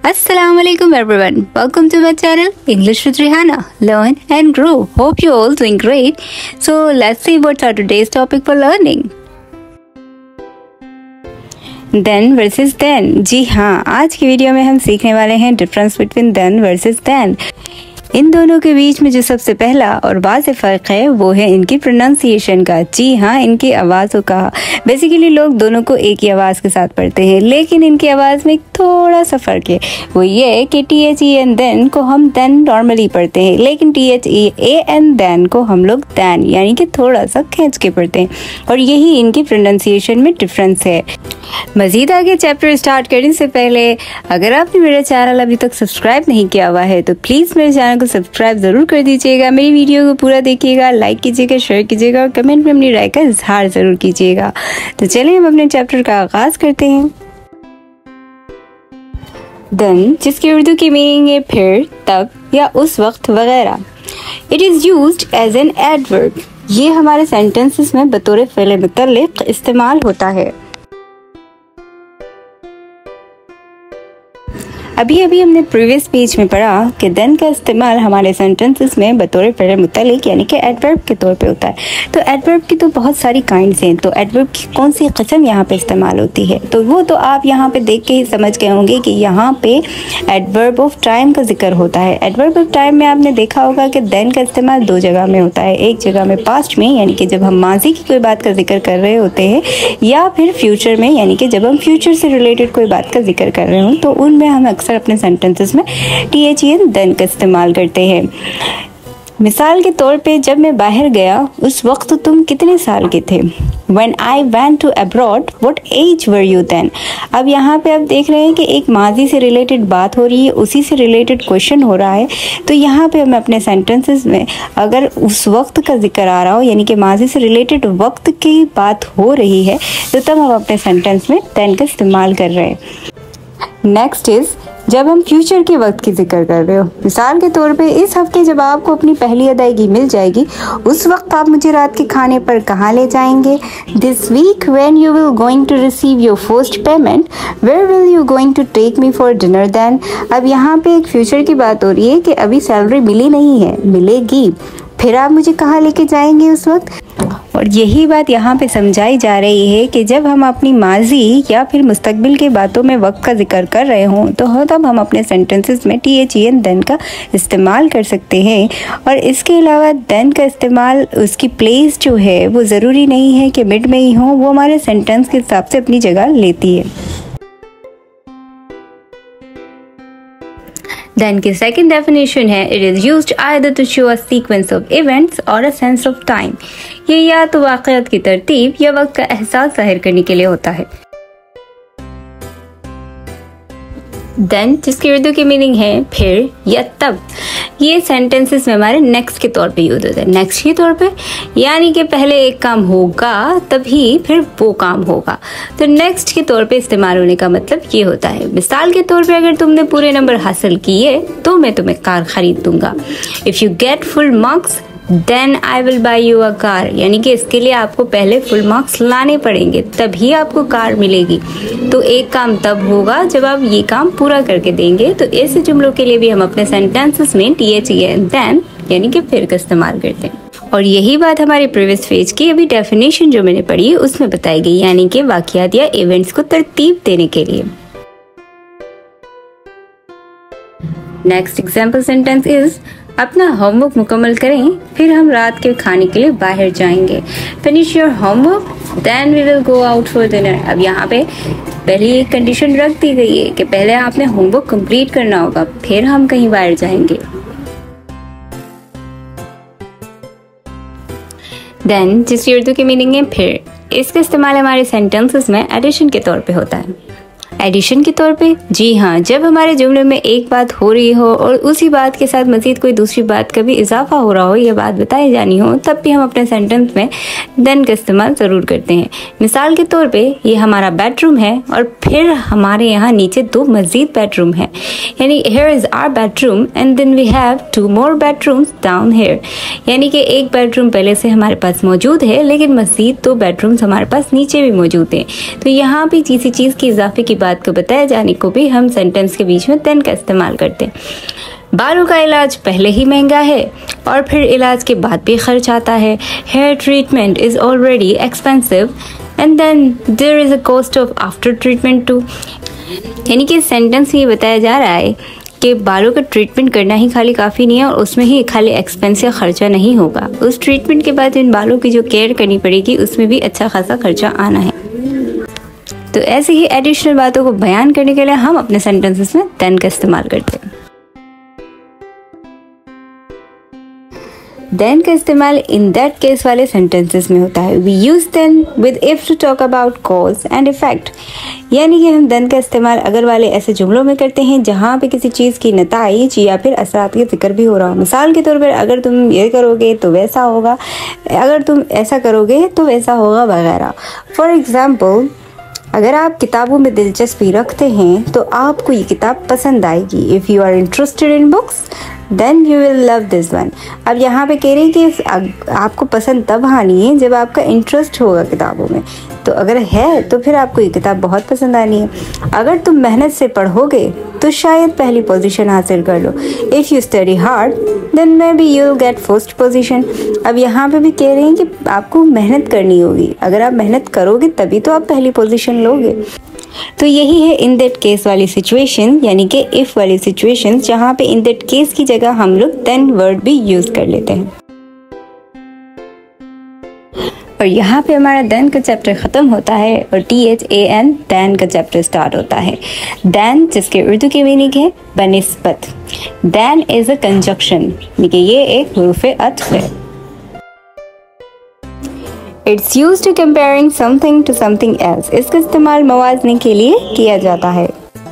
Assalamualaikum everyone. Welcome to my channel English with Rihanna. Learn and grow. Hope you all doing great. So let's see what's our today's topic for learning. Then versus then. जी हाँ, आज की video में हम सीखने वाले हैं difference between then versus then. इन दोनों के बीच में जो सबसे पहला और वाज़ेह फ़र्क है वो है इनकी प्रोनाउंसिएशन का। जी हाँ, इनकी आवाज़ों का। बेसिकली लोग दोनों को एक ही आवाज़ के साथ पढ़ते हैं, लेकिन इनकी आवाज़ में थोड़ा सा फ़र्क है। वो ये है कि THEN देन को हम देन नॉर्मली पढ़ते हैं, लेकिन THEAN देन को हम लोग दैन यानी कि थोड़ा सा खींच के पढ़ते हैं, और यही इनकी प्रोनाउंसिएशन में डिफरेंस है। मज़ीद आगे चैप्टर स्टार्ट करने से पहले अगर आपने मेरा चैनल अभी तक सब्सक्राइब नहीं किया हुआ है तो प्लीज़ मेरे चैनल को सब्सक्राइब ज़रूर कर दीजिएगा। मेरी वीडियो को पूरा देखिएगा, लाइक कीजिएगा, शेयर कीजिएगा और कमेंट में अपनी राय का इजहार ज़रूर कीजिएगा। तो चलिए हम अपने चैप्टर का आगाज़ करते हैं। देन, जिसकी उर्दू की मीनिंग है फिर, तब या उस वक्त वगैरह। It is used as an adverb. ये हमारे सेंटेंसेस में बतौर फ़ेल मुतल्लिक़ इस्तेमाल होता है। अभी हमने प्रीवियस पेज में पढ़ा कि देन का इस्तेमाल हमारे सेंटेंसेस में बतौर फ़ेल मुतल्लिक़ यानी कि एडवर्ब के तौर पे होता है। तो एडवर्ब की तो बहुत सारी काइंड्स हैं, तो एडवर्ब की कौन सी किस्म यहाँ पे इस्तेमाल होती है तो वो तो आप यहाँ पे देख के ही समझ गए होंगे कि यहाँ पे एडवर्ब ऑफ टाइम का जिक्र होता है। एडवर्ब ऑफ टाइम में आपने देखा होगा कि देन का इस्तेमाल दो जगह में होता है। एक जगह में पास्ट में यानी कि जब हम माजी की कोई बात का जिक्र कर रहे होते हैं, या फिर फ्यूचर में यानी कि जब हम फ्यूचर से रिलेटेड कोई बात का जिक्र कर रहे हों, तो उनमें हम अक्सर अपने सेंटेंसेस में THEN देन का इस्तेमाल करते हैं। मिसाल के तौर पे, जब मैं बाहर गया उस वक्त तुम कितने साल के थे। When I went to abroad, what age were you then? अब यहाँ पे आप देख रहे हैं कि एक माजी से रिलेटेड बात हो रही है, उसी से रिलेटेड क्वेश्चन हो रहा है। तो यहाँ पे हमें अपने सेंटेंसेस में अगर उस वक्त का जिक्र आ रहा हो यानी कि माजी से रिलेटेड वक्त की बात हो रही है, तो तब हम अपने सेंटेंस में then का इस्तेमाल कर रहे हैं। नेक्स्ट इज़ जब हम फ्यूचर के वक्त की जिक्र कर रहे हो। मिसाल के तौर पे, इस हफ्ते जब आपको अपनी पहली अदायगी मिल जाएगी उस वक्त आप मुझे रात के खाने पर कहाँ ले जाएंगे। This week when you will going to receive your first payment, where will you going to take me for dinner then. अब यहाँ पे एक फ्यूचर की बात हो रही है कि अभी सैलरी मिली नहीं है, मिलेगी, फिर आप मुझे कहाँ लेके जाएंगे उस वक्त। और यही बात यहाँ पे समझाई जा रही है कि जब हम अपनी माजी या फिर मुस्तकबिल के बातों में वक्त का जिक्र कर रहे हों तो तब हम अपने सेंटेंसेस में THEN देन का इस्तेमाल कर सकते हैं। और इसके अलावा देन का इस्तेमाल, उसकी प्लेस जो है वो ज़रूरी नहीं है कि मिड में ही हो, वो हमारे सेंटेंस के हिसाब से अपनी जगह लेती है। देन की सेकेंड डेफिनेशन है, it is used either to show a sequence of events और अ सेंस ऑफ टाइम। ये या तो वाक़यात की तरतीब या वक्त का एहसास ज़ाहिर करने के लिए होता है। देन, जिसकी उर्दू की मीनिंग है फिर या तब, ये सेंटेंसेस में हमारे नेक्स्ट के तौर पे यूज होता है। नेक्स्ट के तौर पे यानी कि पहले एक काम होगा तभी फिर वो काम होगा। तो नेक्स्ट के तौर पे इस्तेमाल होने का मतलब ये होता है। मिसाल के तौर पे, अगर तुमने पूरे नंबर हासिल किए तो मैं तुम्हें कार खरीद दूंगा। If you get full marks then I will buy you a car, यानी कि इसके लिए आपको पहले फुल मार्क्स लाने पड़ेंगे तभी आपको कार मिलेगी। तो एक काम तब होगा जब आप ये काम पूरा करके देंगे। तो ऐसे जुमलों के लिए भी हम अपने सेंटेंसेस में THEN देन यानी कि फिर का इस्तेमाल करते हैं। और यही बात हमारे प्रीवियस पेज की अभी डेफिनेशन जो मैंने पढ़ी उसमें बताई गई, यानी कि वाक़यात या इवेंट्स को तरतीब देने के लिए। नेक्स्ट एग्जाम्पल सेंटेंस इज, अपना होमवर्क मुकम्मल करें फिर हम रात के खाने के लिए बाहर जाएंगे। Finish your homework then we will go out for dinner. अब यहाँ पे पहले एक कंडीशन रख दी गई है कि पहले आपने होमवर्क कंप्लीट करना होगा फिर हम कहीं बाहर जाएंगे। देन, जिसकी उर्दू की मीनिंग है फिर, इसका इस्तेमाल हमारे सेंटेंसेस में एडिशन के तौर पे होता है। एडिशन के तौर पे, जी हाँ, जब हमारे जुमले में एक बात हो रही हो और उसी बात के साथ मज़ीद कोई दूसरी बात का भी इजाफा हो रहा हो या बात बताई जानी हो, तब भी हम अपने सेंटेंस में देन का इस्तेमाल ज़रूर करते हैं। मिसाल के तौर पे, ये हमारा बेडरूम है और फिर हमारे यहाँ नीचे दो मज़ीद बेडरूम है, यानी here is our bedroom and then we have 2 more bedrooms down here, यानी कि एक बेडरूम पहले से हमारे पास मौजूद है लेकिन मज़ीद 2 बेडरूम्स हमारे पास नीचे भी मौजूद हैं। तो यहाँ भी किसी चीज़ की इजाफे की बात को बताए जाने को भी हम सेंटेंस के बीच में देन का इस्तेमाल करते हैं। बालों का इलाज पहले ही महंगा है और फिर इलाज के बाद भी खर्च आता है। Hair treatment is already expensive and then there is a cost of after treatment too. यानी कि सेंटेंस में ये बताया जा रहा है कि बालों का ट्रीटमेंट करना ही खाली काफ़ी नहीं है और उसमें ही खाली एक्सपेंस या खर्चा नहीं होगा, उस ट्रीटमेंट के बाद इन बालों की जो केयर करनी पड़ेगी उसमें भी अच्छा खासा खर्चा आना है। तो ऐसे ही एडिशनल बातों को बयान करने के लिए हम अपने सेंटेंसेस में देन का इस्तेमाल करते हैं। देन का इस्तेमाल इन दैट केस वाले सेंटेंसेस में होता है। We use then with if to talk about cause and effect, यानी कि हम देन का इस्तेमाल अगर वाले ऐसे जुमलों में करते हैं जहाँ पे किसी चीज़ की नताइज या फिर असरात का जिक्र भी हो रहा हो। मिसाल के तौर पर अगर तुम ये करोगे तो वैसा होगा, अगर तुम ऐसा करोगे तो वैसा होगा वगैरह। फॉर एग्जाम्पल, अगर आप किताबों में दिलचस्पी रखते हैं तो आपको ये किताब पसंद आएगी। If you are interested in books then you will love this one. अब यहाँ पे कह रही है कि आपको पसंद तब आनी है जब आपका इंटरेस्ट होगा किताबों में, तो अगर है तो फिर आपको ये किताब बहुत पसंद आनी है। अगर तुम मेहनत से पढ़ोगे तो शायद पहली पोजीशन हासिल कर लो। If you study hard then maybe you get first position. अब यहाँ पे भी कह रहे हैं कि आपको मेहनत करनी होगी, अगर आप मेहनत करोगे तभी तो आप पहली पोजीशन लोगे। तो यही है इन दैट केस वाली सिचुएशन, यानी कि इफ़ वाली सिचुएशन, जहाँ पे इन दैट केस की जगह हम लोग देन वर्ड भी यूज़ कर लेते हैं। और यहाँ पे हमारा देन का चैप्टर ख़त्म होता है और THAN देन का चैप्टर स्टार्ट होता है। देन जिसके उर्दू की मीनिंग है बनिस्बत। देन इज़ अ कंजक्शन, यानी कि ये एक हुरूफ़े अत्फ़ है। It's used to comparing something to something else. इसका इस्तेमाल मवाजने के लिए किया जाता है।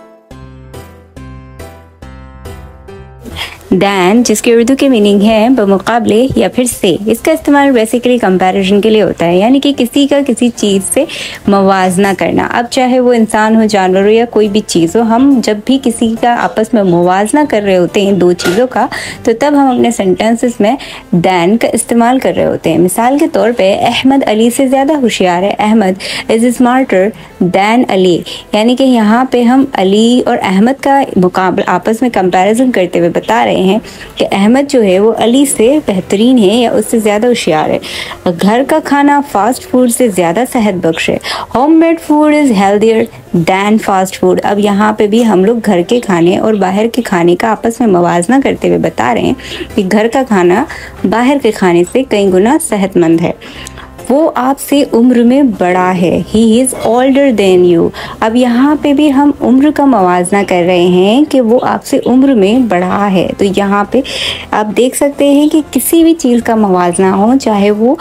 दैन जिसकी उर्दू की मीनिंग है बमुकाबले या फिर से, इसका इस्तेमाल बेसिकली कंपैरिजन के लिए होता है, यानी कि किसी का किसी चीज़ से मवाजना करना। अब चाहे वो इंसान हो, जानवर हो या कोई भी चीज़ हो, हम जब भी किसी का आपस में मवाजना कर रहे होते हैं दो चीज़ों का, तो तब हम अपने सेंटेंसेस में दैन का इस्तेमाल कर रहे होते हैं। मिसाल के तौर पे अहमद अली से ज़्यादा होशियार है। Ahmed is smarter than Ali, यानी कि यहाँ पे हम अली और अहमद का मुकाबला आपस में कंपैरिजन करते हुए बता रहे हैं कि अहमद जो है वो अली से बेहतरीन है या उससे ज़्यादा होशियार है। घर का खाना फास्ट फूड से ज़्यादा सेहत बख्श है। Homemade food is healthier than fast food. अब यहाँ पे भी हम लोग घर के खाने और बाहर के खाने का आपस में मवाजना करते हुए बता रहे हैं कि घर का खाना बाहर के खाने से कई गुना सेहतमंद है। वो आपसे उम्र में बड़ा है। He is older than you. अब यहाँ पे भी हम उम्र का मवाजना कर रहे हैं कि वो आपसे उम्र में बड़ा है। तो यहाँ पे आप देख सकते हैं कि किसी भी चीज़ का मवाजना हो, चाहे वो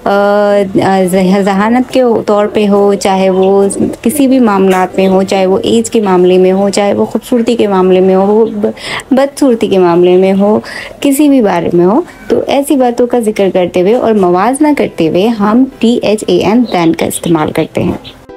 जहानत के तौर पे हो, चाहे वो किसी भी मामलात में हो, चाहे वो एज के मामले में हो, चाहे वो खूबसूरती के मामले में हो, वो बदसूरती के मामले में हो, किसी भी बारे में हो, तो ऐसी बातों का जिक्र करते हुए और मवाजना करते हुए हम THAN दैन का इस्तेमाल करते हैं।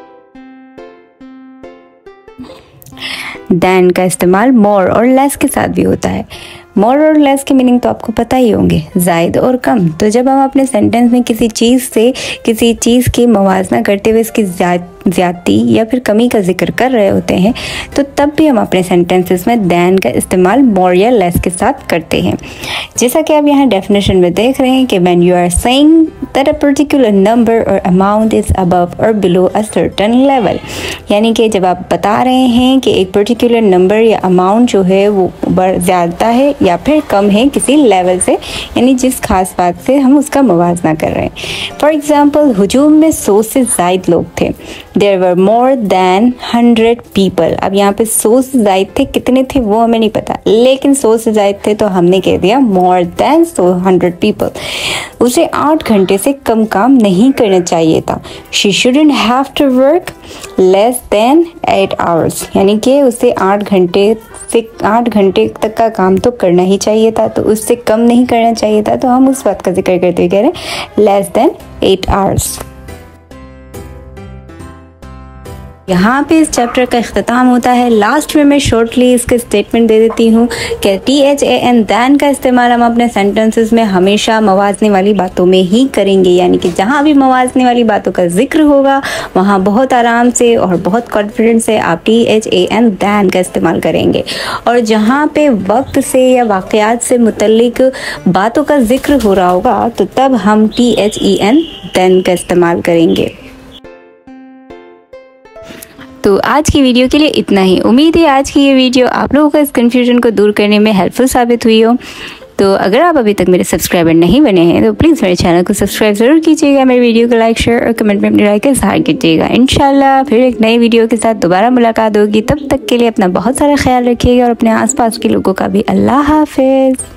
दैन का इस्तेमाल मोर और लेस के साथ भी होता है। मोर और लेस की मीनिंग तो आपको पता ही होंगे, ज़ायद और कम। तो जब हम अपने सेंटेंस में किसी चीज़ से किसी चीज़ की मवाजना करते हुए इसकी ज़्यादती या फिर कमी का जिक्र कर रहे होते हैं, तो तब भी हम अपने सेंटेंसेस में दैन का इस्तेमाल मोर या लेस के साथ करते हैं। जैसा कि आप यहाँ डेफिनेशन में देख रहे हैं कि when you are saying that a particular number और अमाउंट इज़ अबव और बिलो अ सर्टेन लेवल, यानी कि जब आप बता रहे हैं कि एक पर्टिकुलर नंबर या अमाउंट जो है वो ज़्यादा है या फिर कम है किसी लेवल से, यानी जिस खास बात से हम उसका मवाजना कर रहे हैं। फॉर एग्ज़ाम्पल, हुजूम में 100 से ज़ायद लोग थे। There were more than 100 people। अब यहाँ पे 100 से ज़ायद थे, कितने थे वो हमें नहीं पता, लेकिन 100 से ज़ायद थे तो हमने कह दिया more than 100 people। उसे 8 घंटे से कम काम नहीं करना चाहिए था। She shouldn't have to work less than 8 hours, यानी कि उसे 8 घंटे तक का काम तो करना ही चाहिए था, तो उससे कम नहीं करना चाहिए था। तो हम उस बात का जिक्र करते हुए कह रहे हैं less than 8 hours। यहाँ पे इस चैप्टर का इख्तिताम होता है। लास्ट में मैं शॉर्टली इसके स्टेटमेंट दे देती हूँ कि THAN दैन का इस्तेमाल हम अपने सेंटेंसेस में हमेशा मवाजने वाली बातों में ही करेंगे, यानी कि जहाँ भी मवाजने वाली बातों का जिक्र होगा वहाँ बहुत आराम से और बहुत कॉन्फिडेंस से आप THAN दैन का इस्तेमाल करेंगे, और जहाँ पे वक्त से या वाक़यात से मुतल्लिक बातों का जिक्र हो रहा होगा तो तब हम THEN दैन का इस्तेमाल करेंगे। तो आज की वीडियो के लिए इतना ही। उम्मीद है आज की ये वीडियो आप लोगों का इस कन्फ्यूजन को दूर करने में हेल्पफुल साबित हुई हो। तो अगर आप अभी तक मेरे सब्सक्राइबर नहीं बने हैं तो प्लीज़ मेरे चैनल को सब्सक्राइब ज़रूर कीजिएगा, मेरे वीडियो को लाइक शेयर और कमेंट में अपनी राय का इज़हार कीजिएगा। इंशाल्लाह फिर एक नई वीडियो के साथ दोबारा मुलाकात होगी। तब तक के लिए अपना बहुत सारा ख्याल रखिएगा और अपने आसपास के लोगों का भी। अल्लाह हाफिज़।